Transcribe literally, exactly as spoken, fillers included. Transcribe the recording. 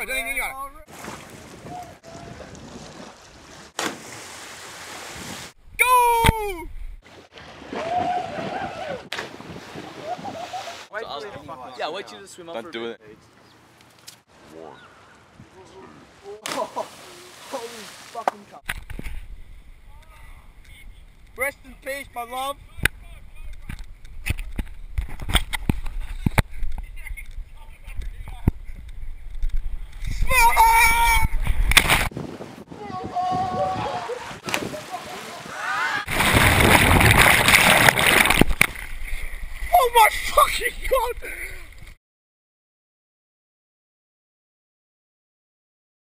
it, don't think you got it. Go! Wait so for yeah, wait till you to swim up. Don't for do a it. One. Oh, holy fucking cup. Rest in peace, my love.